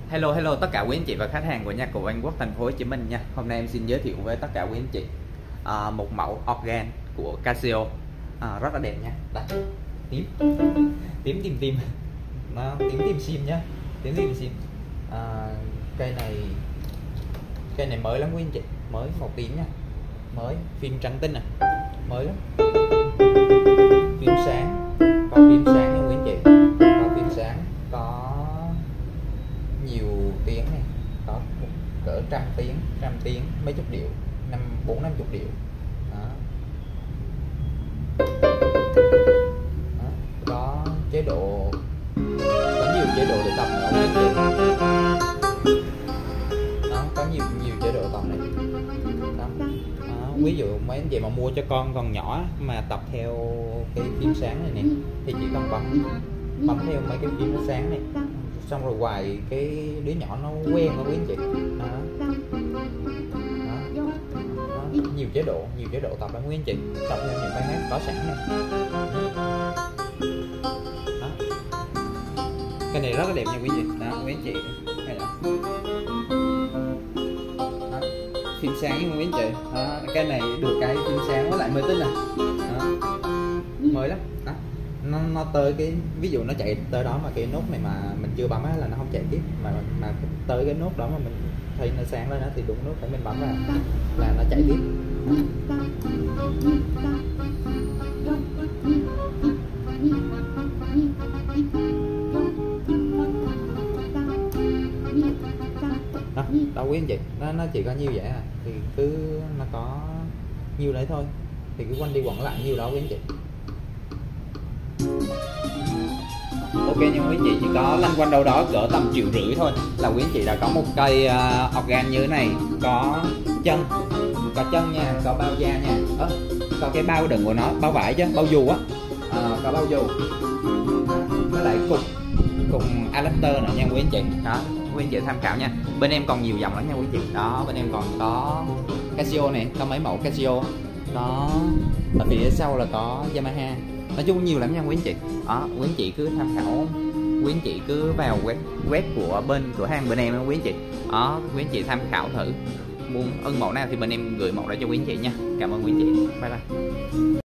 Hello tất cả quý anh chị và khách hàng của nhà cụ Anh Quốc thành phố Hồ Chí Minh nha. Hôm nay em xin giới thiệu với tất cả quý anh chị một mẫu organ của Casio rất là đẹp nha. Đây, tím nó tím sim nhá, tím sim. Cây này mới lắm quý anh chị, mới màu tím nha, mới phim trắng tinh à, mới lắm. Phim sáng, có phim sáng nha quý anh chị, có phim sáng, có nhiều tiếng này, có cỡ trăm tiếng, mấy chục điệu, 40-50 điệu. Đó. Có chế độ, có nhiều chế độ để tập nữa quý anh chị. Đó, có nhiều chế độ tập này. Đó. Đó. Ví dụ mấy anh chị mà mua cho con còn nhỏ mà tập theo cái phim sáng này nè thì chỉ cần bấm theo mấy cái phim nó sáng này, xong rồi hoài cái đứa nhỏ nó quen rồi quý anh chị. Đó. Nhiều chế độ tập lắm quý anh chị, tập theo những bài hát có sẵn này. Đó. Cái này rất là đẹp nha quý anh chị. Đó, quý anh chị hay đó. Đó. Phim sáng nha quý anh chị. Đó. Cái này được cái phim sáng với lại mới tinh nè. Mới lắm. Đó. Nó tới cái, ví dụ nó chạy tới đó mà cái nốt này mà mình chưa bấm á là nó không chạy tiếp, mà tới cái nốt đó mà mình thấy nó sáng lên đó thì đúng nốt phải mình bấm là nó chạy tiếp. Đó quý anh chị, nó chỉ có nhiêu vậy à, thì cứ nó có nhiêu đấy thôi thì cứ quanh đi quẩn lại nhiêu đó quý anh chị. Ok nhưng quý anh chị chỉ có lăn quanh đâu đó cỡ tầm 1,5 triệu thôi là quý anh chị đã có một cây organ như thế này, có chân nha, có bao da nha, có cái bao đựng của nó, bao vải chứ, bao dù á, có bao dù, với lại cùng adapter nữa nha quý anh chị. Đó, quý anh chị tham khảo nha. Bên em còn nhiều dòng lắm nha quý anh chị. Đó, bên em còn có Casio này, có mấy mẫu Casio. Đó, ở phía sau là có Yamaha. Nói chung nhiều lắm nha quý anh chị. Đó, quý anh chị cứ tham khảo, quý anh chị cứ vào web của bên cửa hàng bên em quý anh chị. Đó, quý anh chị tham khảo thử, muốn ưng mẫu nào thì bên em gửi mẫu đó cho quý anh chị nha. Cảm ơn quý anh chị. Bye bye.